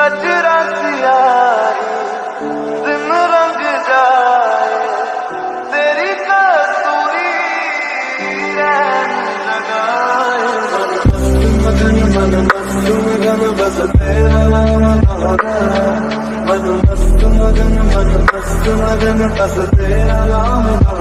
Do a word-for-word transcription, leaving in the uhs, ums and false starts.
कजरा सियाही दिन रंग जाए, तेरी कसूरी रैन लगाए। मगन मन मस्त मगन बस तेरा मन मस्त मगन मन मस्त मगन बस तेरा नाम